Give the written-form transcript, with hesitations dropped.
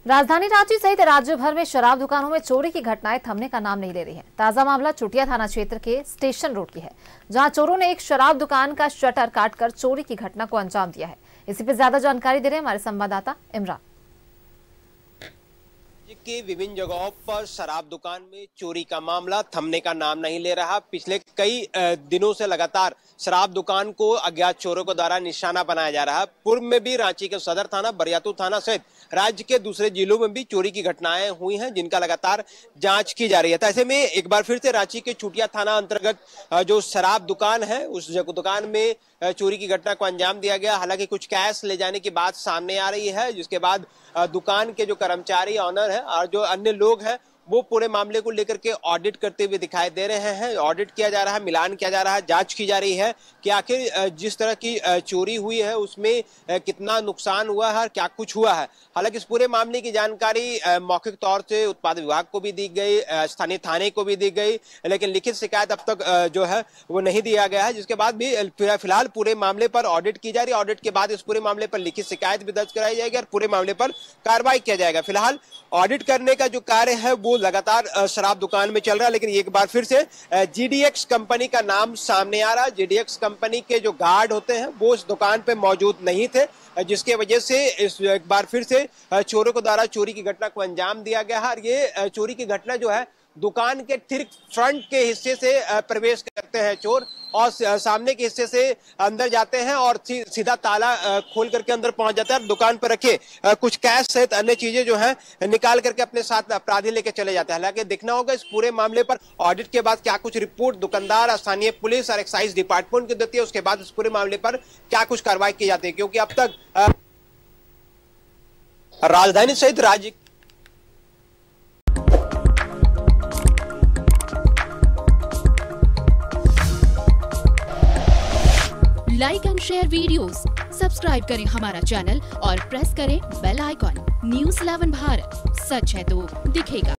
राजधानी रांची सहित राज्य भर में शराब दुकानों में चोरी की घटनाएं थमने का नाम नहीं ले रही हैं। ताजा मामला चुटिया थाना क्षेत्र के स्टेशन रोड की है, जहां चोरों ने एक शराब दुकान का शटर काटकर चोरी की घटना को अंजाम दिया है। इसी पर ज्यादा जानकारी दे रहे हैं हमारे संवाददाता इमरान। के विभिन्न जगहों पर शराब दुकान में चोरी का मामला थमने का नाम नहीं ले रहा। पिछले कई दिनों से लगातार शराब दुकान को अज्ञात चोरों के द्वारा निशाना बनाया जा रहा है। पूर्व में भी रांची के सदर थाना, बरियातू थाना सहित राज्य के दूसरे जिलों में भी चोरी की घटनाएं हुई हैं, जिनका लगातार जांच की जा रही है। तो ऐसे में एक बार फिर से रांची के चुटिया थाना अंतर्गत जो शराब दुकान है, उस दुकान में चोरी की घटना को अंजाम दिया गया। हालांकि कुछ कैश ले जाने की बात सामने आ रही है, जिसके बाद दुकान के जो कर्मचारी, ऑनर है और जो अन्य लोग हैं, वो पूरे मामले को लेकर के ऑडिट करते हुए दिखाई दे रहे हैं। ऑडिट किया जा रहा है, मिलान किया जा रहा है, जांच की जा रही है कि आखिर जिस तरह की चोरी हुई है उसमें कितना नुकसान हुआ है और क्या कुछ हुआ है। हालांकि इस पूरे मामले की जानकारी मौखिक तौर से उत्पाद विभाग को भी दी गई, स्थानीय थाने को भी दी गई, लेकिन लिखित शिकायत अब तक जो है वो नहीं दिया गया है। जिसके बाद भी फिलहाल पूरे मामले पर ऑडिट की जा रही है। ऑडिट के बाद इस पूरे मामले पर लिखित शिकायत भी दर्ज कराई जाएगी और पूरे मामले पर कार्रवाई किया जाएगा। फिलहाल ऑडिट करने का जो कार्य है वो लगातार शराब दुकान में चल रहा है, लेकिन एक बार फिर से जीडीएक्स कंपनी का नाम सामने आ रहा है। जीडीएक्स कंपनी के जो गार्ड होते हैं वो इस दुकान पे मौजूद नहीं थे, जिसके वजह से एक बार फिर से चोरों के द्वारा चोरी की घटना को अंजाम दिया गया है। और ये चोरी की घटना जो है दुकान के ठीक फ्रंट के हिस्से से प्रवेश करते हैं चोर और सामने के हिस्से से अंदर जाते हैं और सीधा ताला खोल करके अंदर पहुंच जाता है। दुकान पर रखे कुछ कैश सहित अन्य चीजें जो हैं निकाल करके अपने साथ अपराधी लेके चले जाते हैं। हालांकि देखना होगा इस पूरे मामले पर ऑडिट के बाद क्या कुछ रिपोर्ट दुकानदार, स्थानीय पुलिस और एक्साइज डिपार्टमेंट को देती है। उसके बाद इस पूरे मामले पर क्या कुछ कार्रवाई की जाती है, क्योंकि अब तक राजधानी सहित राज्य like and share videos, subscribe करें हमारा चैनल और प्रेस करें बेल आइकॉन। News 11 भारत, सच है तो दिखेगा।